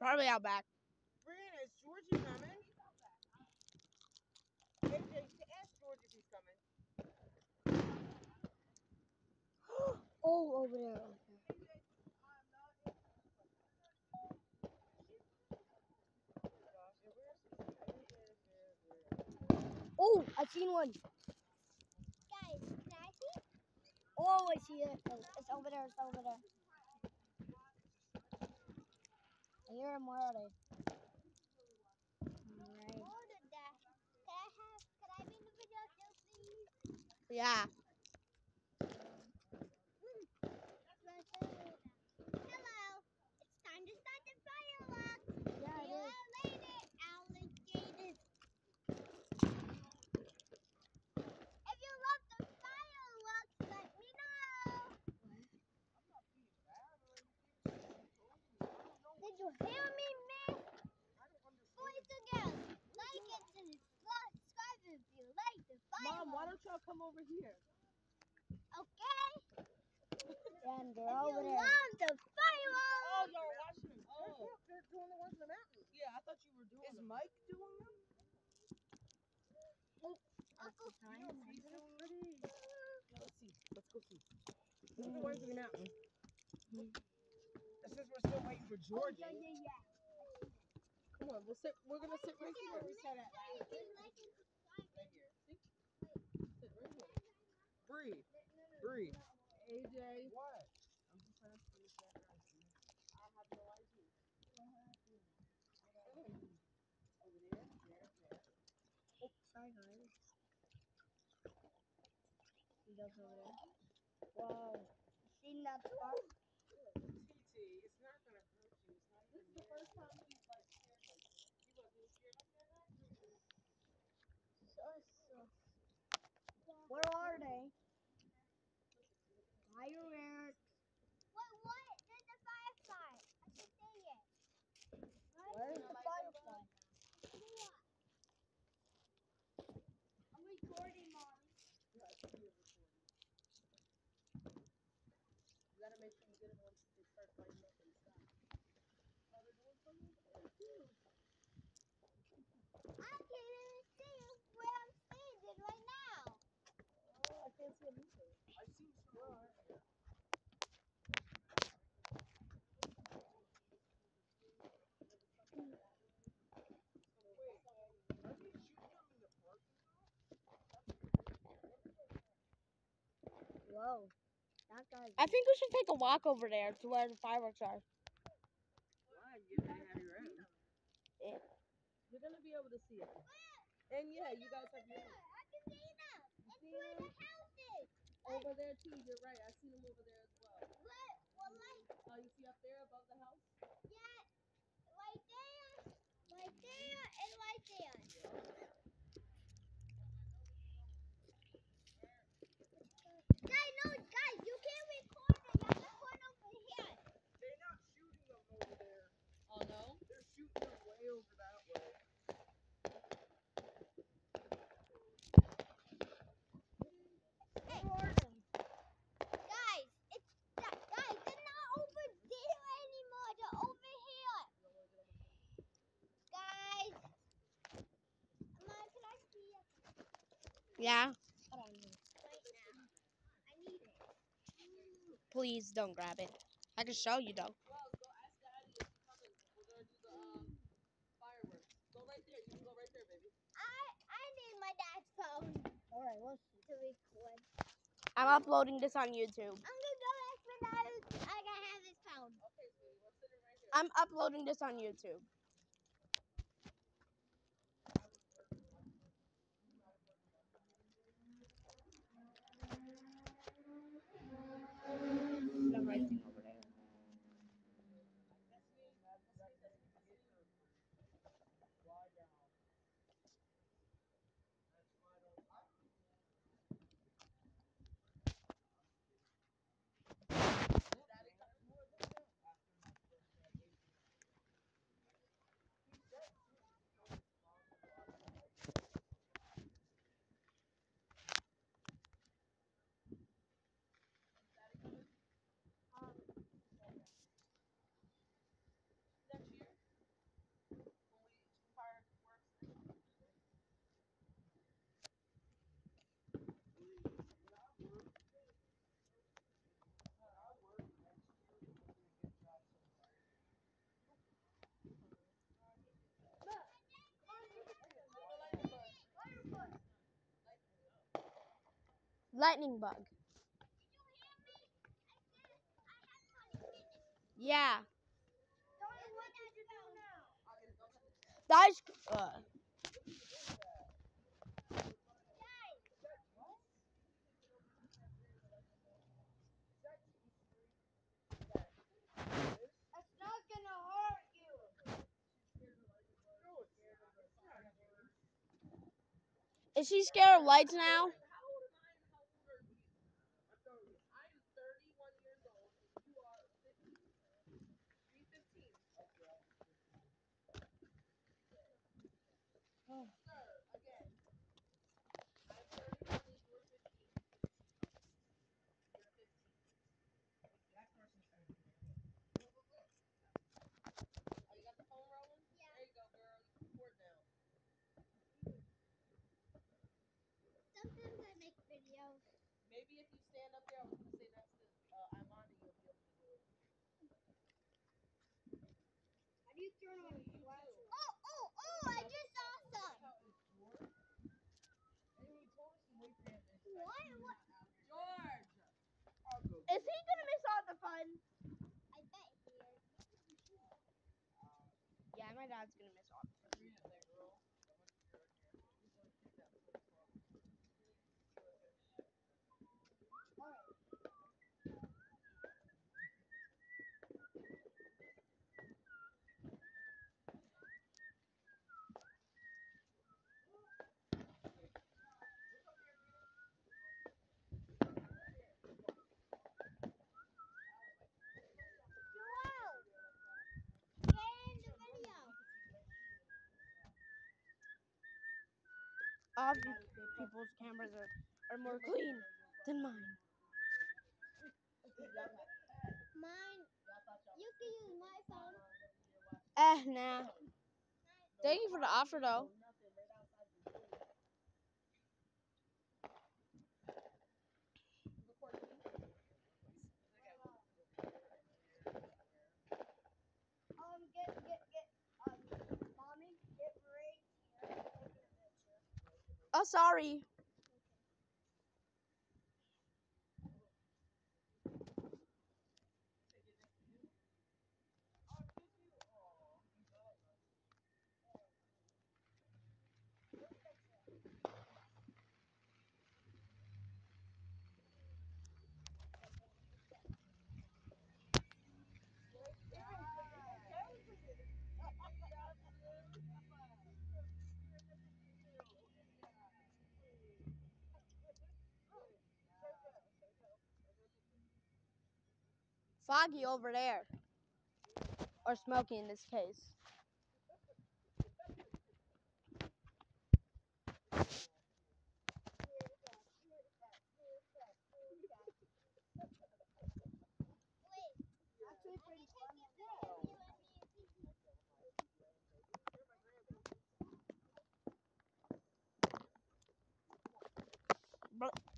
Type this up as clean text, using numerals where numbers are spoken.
Probably out back. Brianna, is Georgie coming? AJ, ask George if he's coming. Oh, over there. Oh, I seen one. Guys, can I see? Oh, I see it. It's over there. It's over there. I hear him already. Alright. Hold it there. Can I be in the video too, please? Yeah. Hello. It's time to start the fireworks. Yeah, See it you is. later, alligators. If you love the fireworks, let me know. Did you hear me, man? Boys and girls, like it and subscribe if you like the Mom, why fireworks. don't y'all come over here? Okay? Yeah, and they're If you over there. love the Oh, fireworks. y'all are watching them. Oh, they're doing the ones in the mountains. Yeah, I thought you were doing them. Is Mike doing them? Uncle, You know if he's doing them? Yeah, let's see. Let's go see. Look at the ones in the mountain. It says we're still waiting for Georgie. yeah. Come on, we're gonna sit right here. We sat at Like it, right here. See? Sit right here. Breathe. Breathe. AJ. What? I'm just trying to finish that rice. I have no idea. Over there, there. Oh, sorry, guys. He does over there. Wow. Seen that spot? TT, it's not gonna hurt you. It's not even the first time he's like scared like this. He wasn't scared like that last time. Where are they? Fireworks. What? There's a firefly. I can see it. Where's the firefly? I'm recording, Mom. Yeah, I see you recording. You gotta make sure you get it once they start lighting up and stop. Oh, they're doing something? I can't even see where I'm standing right now. Oh, I can't see them either. I've seen some over here. Wait, are they shooting them in the parking lot? Whoa. That guy's. I think we should take a walk over there to where the fireworks are. Why? You gotta have your own. Yeah. You're gonna be able to see it. And yeah, you guys have your own. I can see them. It's See where them? the house is. Over there too, you're right. I've seen them over there as well. Well, like, Oh, you see up there above the house? yeah, right there, and right there. Guys, you can't record it. You have to record over here. They're not shooting them over there. Oh no? They're shooting them way over that way. Hey, guys, they're not over there anymore. They're over here. Guys, Mom, can I see it Yeah. right now? I need it. Please don't grab it. I can show you though. Well, go ask Daddy if he's coming. We're gonna do the fireworks. Go right there. You can go right there, baby. I need my dad's phone Alright, let's see. to record. I'm uploading this on YouTube. I'm gonna go ask my dad if I can have his phone. Okay, sweetie. We're sitting right here. I'm uploading this on YouTube. I'm writing over there. Lightning bug. Yeah. That's It's not gonna hurt you. Is she scared of lights now? Sometimes I make videos. Maybe if you stand up there, I was gonna say that's the Imani, you'll be able to do it. How do you turn on the flash? Oh, I just saw some. What? George! Is he gonna miss all the fun? I bet he is. Yeah, my dad's gonna miss all the fun. Joel, get in the video. All of you people's cameras are more clean than mine. Mine, you can use my phone. Nah. Thank you for the offer, though. Mommy, get right here. Take a picture. Oh, sorry. Foggy over there. Or Smoky in this case. Actually, pretty fun. But